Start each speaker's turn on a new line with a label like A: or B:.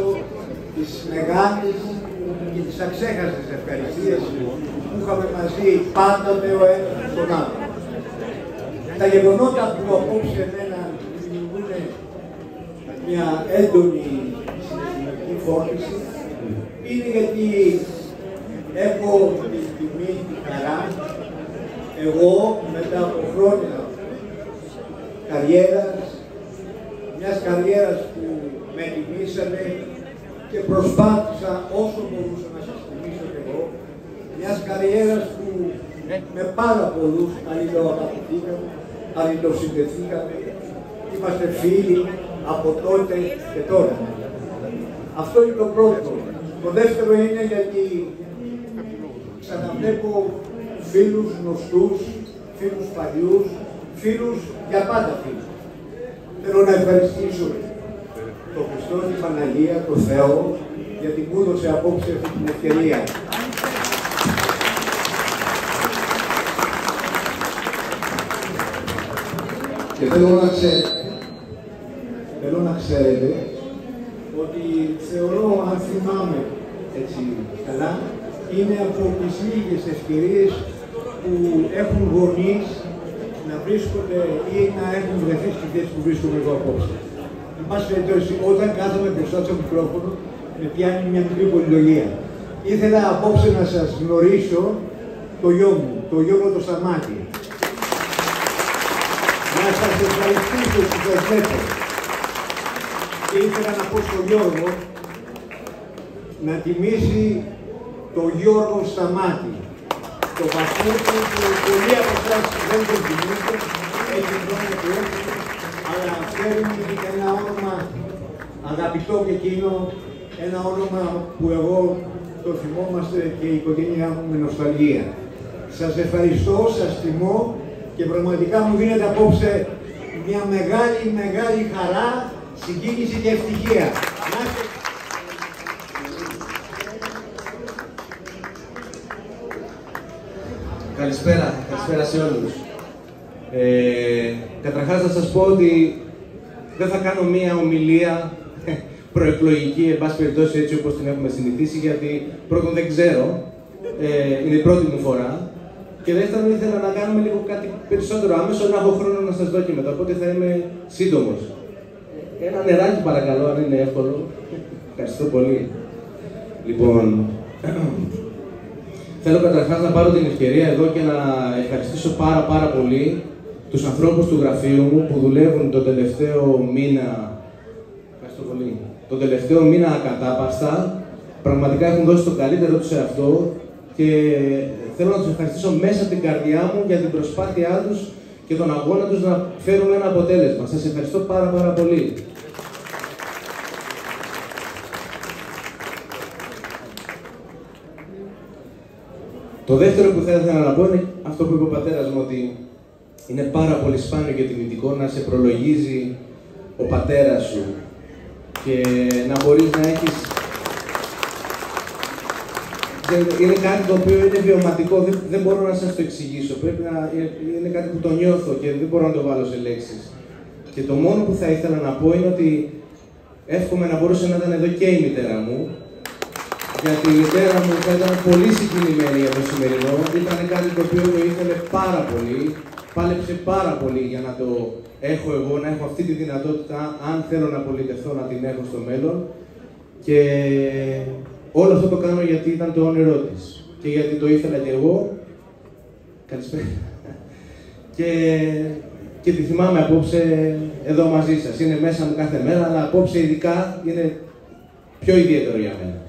A: τις μεγάλες και τις αξέχαστες ευχαριστίες που είχαμε μαζί πάντοτε ο ένας στον άλλο. Τα γεγονότα που απόψε εμένα δημιουργούν μια έντονη συναισθηματική φόρτιση είναι γιατί έχω την τιμή, τη χαρά, εγώ μετά από χρόνια καριέρας, μιας καριέρας που με τιμήσανε και προσπάθησα όσο μπορούσα να σας τιμήσω και εγώ, μιας καριέρας που με πάρα πολλούς αλληλοαγαπηθήκαμε, αλληλοσυνδεθήκαμε, είμαστε φίλοι από τότε και τώρα. Αυτό είναι το πρώτο. Το δεύτερο είναι γιατί ξαναβλέπω φίλους γνωστούς, φίλους παλιούς, φίλους για πάντα φίλους. Θέλω να ευχαριστήσω τον Χριστό, την Παναγία, τον Θεό, γιατί μου έδωσε απόψε αυτή την ευκαιρία. Και θέλω να ξέρετε ότι θεωρώ, αν θυμάμαι έτσι καλά, είναι από τις λίγες ευκαιρίες που έχουν γονείς να βρίσκονται ή να έχουν βρεθεί στη θέση που βρίσκομαι εγώ απόψε. Εν πάση περιπτώσει, όταν κάθομαι μπροστά στο μικρόφωνο, με πιάνει μια μικρή πολυλογία. Ήθελα απόψε να σας γνωρίσω το γιο μου, το Γιώργο το Σταμάτη. Να σας ευχαριστήσω που σας βλέπω. Και ήθελα να πω στον Γιώργο να τιμήσει το Γιώργο Σταμάτη. Το βαθμό που πολλοί από εσάς δεν τον τιμήσετε, έχει χρόνια που έχει, αλλά φέρνει ένα όνομα αγαπητό και εκείνο, ένα όνομα που εγώ το θυμόμαστε και η οικογένειά μου με νοσταλγία. Σας ευχαριστώ, σας τιμώ και πραγματικά μου δίνετε απόψε μια μεγάλη χαρά, συγκίνηση και ευτυχία.
B: Καλησπέρα σε όλους. Καταρχάς να σας πω ότι δεν θα κάνω μία ομιλία προεκλογική, εν πάση περιπτώσει έτσι όπως την έχουμε συνηθίσει, γιατί πρώτον δεν ξέρω, είναι η πρώτη μου φορά, και δεύτερον ήθελα να κάνουμε λίγο κάτι περισσότερο άμεσο, να έχω χρόνο να σας δω και μετά, οπότε θα είμαι σύντομος. Ένα νεράκι παρακαλώ, αν είναι εύκολο. Ευχαριστώ πολύ. Λοιπόν, θέλω καταρχάς να πάρω την ευκαιρία εδώ και να ευχαριστήσω πάρα πολύ τους ανθρώπους του γραφείου μου που δουλεύουν τον τελευταίο μήνα. Ευχαριστώ πολύ. Τον τελευταίο μήνα ακατάπαστα. Πραγματικά έχουν δώσει το καλύτερο τους σε αυτό και θέλω να τους ευχαριστήσω μέσα από την καρδιά μου για την προσπάθειά τους και τον αγώνα τους να φέρουν ένα αποτέλεσμα. Σας ευχαριστώ πάρα πολύ. Το δεύτερο που θα ήθελα να πω είναι αυτό που είπε ο πατέρας μου, ότι είναι πάρα πολύ σπάνιο και τιμητικό να σε προλογίζει ο πατέρας σου και να μπορείς να έχεις... Είναι κάτι το οποίο είναι βιωματικό, δεν μπορώ να σας το εξηγήσω, είναι κάτι που το νιώθω και δεν μπορώ να το βάλω σε λέξεις. Και το μόνο που θα ήθελα να πω είναι ότι εύχομαι να μπορούσε να ήταν εδώ και η μητέρα μου, γιατί η μητέρα μου θα ήταν πολύ συγκινημένη για το σημερινό. Ήταν κάτι το οποίο το ήθελε πάρα πολύ, πάλεψε πάρα πολύ για να το έχω εγώ, να έχω αυτή τη δυνατότητα, αν θέλω να πολιτευθώ, να την έχω στο μέλλον. Και όλο αυτό το κάνω γιατί ήταν το όνειρό της και γιατί το ήθελα και εγώ. Καλησπέρα. Και τη θυμάμαι απόψε εδώ μαζί σας. Είναι μέσα μου κάθε μέρα, αλλά απόψε ειδικά είναι πιο ιδιαίτερο για μένα.